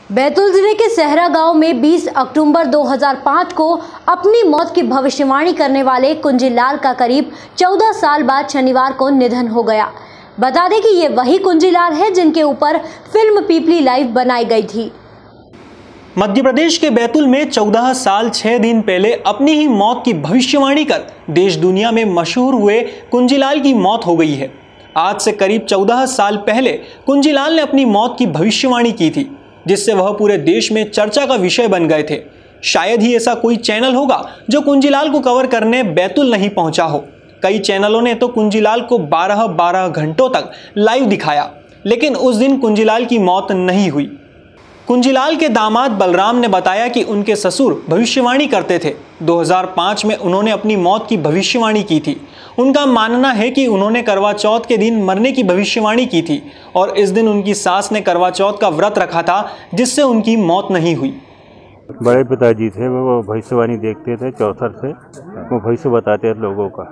बैतूल जिले के सहरा गांव में 20 अक्टूबर 2005 को अपनी मौत की भविष्यवाणी करने वाले कुंजीलाल का करीब 14 साल बाद शनिवार को निधन हो गया। बता दें कि ये वही कुंजीलाल है जिनके ऊपर फिल्म पीपली लाइव बनाई गई थी। मध्य प्रदेश के बैतूल में 14 साल 6 दिन पहले अपनी ही मौत की भविष्यवाणी कर देश दुनिया में मशहूर हुए कुंजीलाल की मौत हो गई है। आज से करीब 14 साल पहले कुंजीलाल ने अपनी मौत की भविष्यवाणी की थी, जिससे वह पूरे देश में चर्चा का विषय बन गए थे। शायद ही ऐसा कोई चैनल होगा जो कुंजीलाल को कवर करने बैतूल नहीं पहुंचा हो। कई चैनलों ने तो कुंजीलाल को 12-12 घंटों तक लाइव दिखाया, लेकिन उस दिन कुंजीलाल की मौत नहीं हुई। कुंजीलाल के दामाद बलराम ने बताया कि उनके ससुर भविष्यवाणी करते थे। 2005 में उन्होंने अपनी मौत की भविष्यवाणी की थी। उनका मानना है कि उन्होंने करवा चौथ के दिन मरने की भविष्यवाणी की थी और इस दिन उनकी सास ने करवा चौथ का व्रत रखा था, जिससे उनकी मौत नहीं हुई। बड़े पिताजी थे, वो भविष्यवाणी देखते थे चौथर से, वो भविष्य बताते थे लोगों का।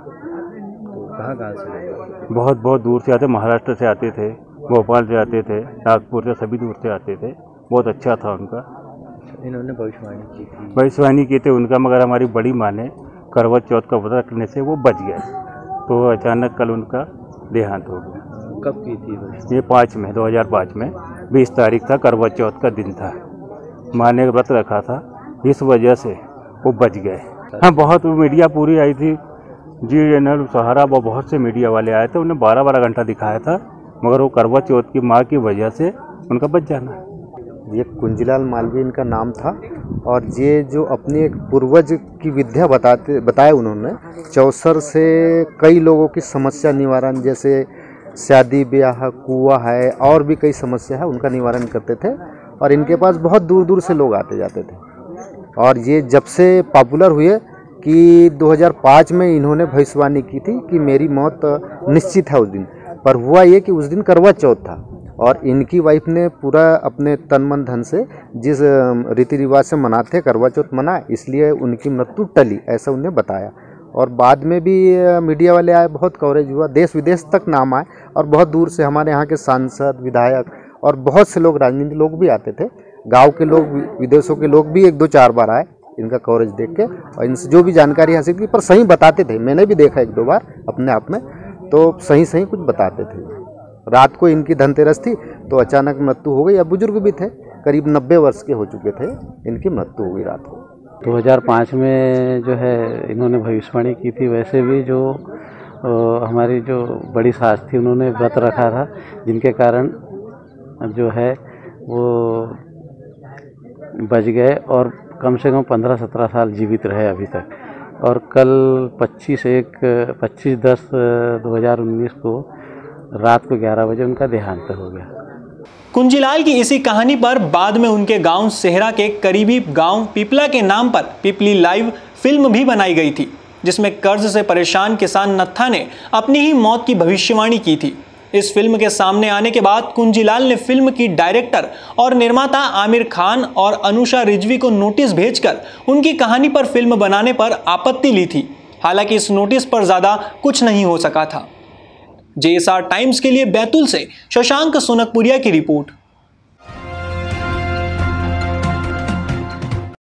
कहाँ से? बहुत दूर से आते, महाराष्ट्र से आते थे, भोपाल से आते थे, नागपुर से, सभी दूर से आते थे। बहुत अच्छा था उनका। इन्होंने भविष्यवाणी की थी? भविष्यवाणी की थी उनका, मगर हमारी बड़ी माँ ने करवा चौथ का व्रत रखने से वो बच गए, तो अचानक कल उनका देहांत हो गया। कब की थी? ये 2005 में 20 तारीख था, करवा चौथ का दिन था। माँ ने व्रत रखा था, इस वजह से वो बच गए। हाँ, बहुत मीडिया पूरी आई थी, जी चैनल, सहारा, वो बहुत से मीडिया वाले आए थे। उन्हें 12-12 घंटा दिखाया था, मगर वो करवा चौथ की माँ की वजह से उनका बच जाना। ये कुंजीलाल मालवीय इनका नाम था और ये जो अपने एक पूर्वज की विद्या बताया उन्होंने, चौसर से कई लोगों की समस्या निवारण, जैसे शादी ब्याह, कुआं है और भी कई समस्या है, उनका निवारण करते थे। और इनके पास बहुत दूर दूर से लोग आते जाते थे। और ये जब से पॉपुलर हुए कि 2005 में इन्होंने भविष्यवाणी की थी कि मेरी मौत निश्चित है उस दिन, पर हुआ ये कि उस दिन करवा चौथ था और इनकी वाइफ ने पूरा अपने तन मन धन से जिस रीति रिवाज से मनाते करवा चौथ मना, इसलिए उनकी मृत्यु टली, ऐसा उन्हें बताया। और बाद में भी मीडिया वाले आए, बहुत कवरेज हुआ, देश विदेश तक नाम आए और बहुत दूर से हमारे यहाँ के सांसद, विधायक और बहुत से लोग, राजनीतिक लोग भी आते थे। गाँव के लोग, विदेशों के लोग भी 1-2-4 बार आए इनका कवरेज देख के और इनसे जो भी जानकारी हासिल की, पर सही बताते थे। मैंने भी देखा 1-2 बार अपने आप में, तो सही कुछ बताते थे। रात को इनकी धनतेरस थी तो अचानक मृत्यु हो गई। अब बुजुर्ग भी थे, करीब 90 वर्ष के हो चुके थे, इनकी मृत्यु हो गई रात को। 2005 में जो है इन्होंने भविष्यवाणी की थी। वैसे भी जो हमारी जो बड़ी सास थी, उन्होंने व्रत रखा था, जिनके कारण जो है वो बच गए और कम से कम 15-17 साल जीवित रहे अभी तक। और कल 25/10/2019 को रात को 11 बजे उनका देहांत हो गया। कुंजीलाल की इसी कहानी पर बाद में उनके गांव सेहरा के करीबी गांव पिपला के नाम पर पीपली लाइव फिल्म भी बनाई गई थी, जिसमें कर्ज से परेशान किसान नत्था ने अपनी ही मौत की भविष्यवाणी की थी। इस फिल्म के सामने आने के बाद कुंजीलाल ने फिल्म की डायरेक्टर और निर्माता आमिर खान और अनुषा रिजवी को नोटिस भेजकर उनकी कहानी पर फिल्म बनाने पर आपत्ति ली थी। हालांकि इस नोटिस पर ज्यादा कुछ नहीं हो सका था। JSR टाइम्स के लिए बैतूल से शशांक सोनकपुरिया की रिपोर्ट।